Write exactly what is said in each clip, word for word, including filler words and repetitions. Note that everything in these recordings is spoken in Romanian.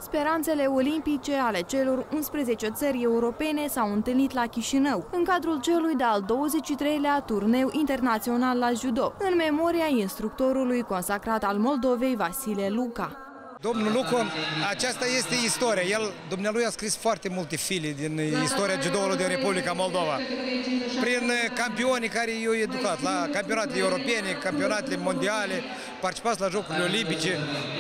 Speranțele olimpice ale celor unsprezece țări europene s-au întâlnit la Chișinău, în cadrul celui de-al douăzeci și treilea turneu internațional la judo, în memoria instructorului consacrat al Moldovei, Vasile Luca. Domnul Luca, aceasta este istoria. El, dumnealui, a scris foarte multe file din istoria judoului din Republica Moldova. Prin campionii care i-au educat la campionatele europene, campionatele mondiale, participați la Jocurile Olimpice.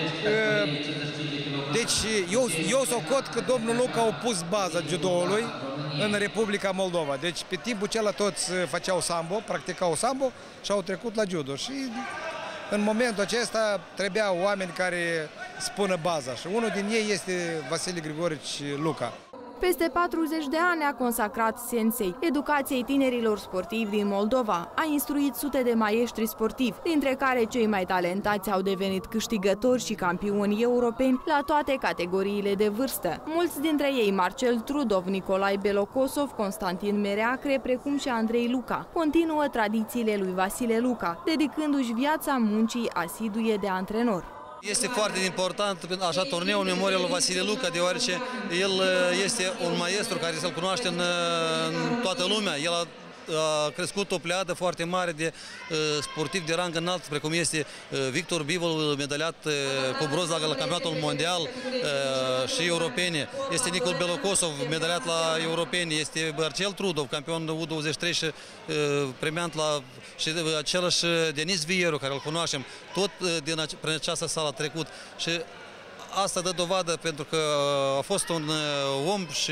Deci, eu, eu socot că domnul Luca a pus baza judoului în Republica Moldova. Deci, pe timpul acela toți făceau sambo, practicau sambo și au trecut la judo. Și în momentul acesta trebuiau oameni care spună baza și unul din ei este Vasile Grigorici Luca. Peste patruzeci de ani a consacrat sensei educației tinerilor sportivi din Moldova. A instruit sute de maestri sportivi, dintre care cei mai talentați au devenit câștigători și campioni europeni la toate categoriile de vârstă. Mulți dintre ei, Marcel Trudov, Nicolae Belocosov, Constantin Mereacre, precum și Andrei Luca, continuă tradițiile lui Vasile Luca, dedicându-și viața muncii asidue de antrenor. Este foarte important așa turneu în memoria lui Vasile Luca, deoarece el este un maestru care să-l cunoaște în, în toată lumea. El a, a crescut o pleadă foarte mare de uh, sportivi de rang înalt, precum este uh, Victor Bivol, medaliat uh, cu bronz la, la campionatul mondial uh, și europene. Este Nicol Belocosov, medaliat la europene. Este Marcel Trudov, campion U douăzeci și trei și uh, premiant la și același Denis Vieru, care îl cunoaștem, tot din, prin această sală a trecut și asta dă dovadă pentru că a fost un om și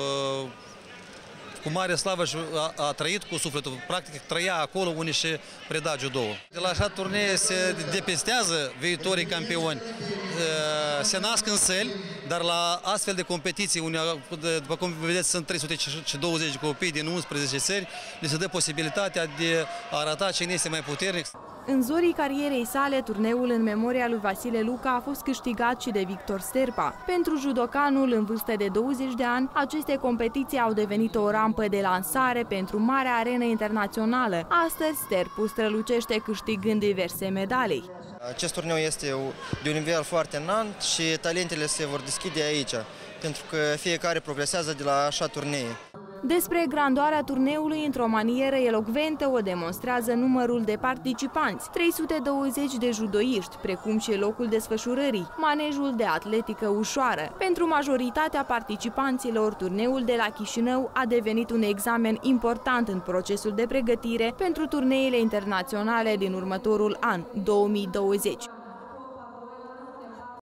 cu mare slavă și a, a trăit cu sufletul, practic trăia acolo unde și preda judo-ul. De la așa turnee se depestează viitorii campioni, se nasc în săli, dar la astfel de competiții, unde, după cum vedeți, sunt trei sute douăzeci de copii din unsprezece țări, le se dă posibilitatea de a arăta cine este mai puternic. În zorii carierei sale, turneul în memoria lui Vasile Luca a fost câștigat și de Victor Sterpa. Pentru judocanul în vârstă de douăzeci de ani, aceste competiții au devenit o rampă de lansare pentru marea arenă internațională. Astăzi, Sterpu strălucește câștigând diverse medalii. Acest turneu este de un nivel foarte înalt și talentele se vor deschide aici, pentru că fiecare progresează de la așa turnee. Despre grandoarea turneului, într-o manieră elocventă, o demonstrează numărul de participanți, trei sute douăzeci de judoiști, precum și locul desfășurării, manejul de atletică ușoară. Pentru majoritatea participanților, turneul de la Chișinău a devenit un examen important în procesul de pregătire pentru turneile internaționale din următorul an, două mii douăzeci.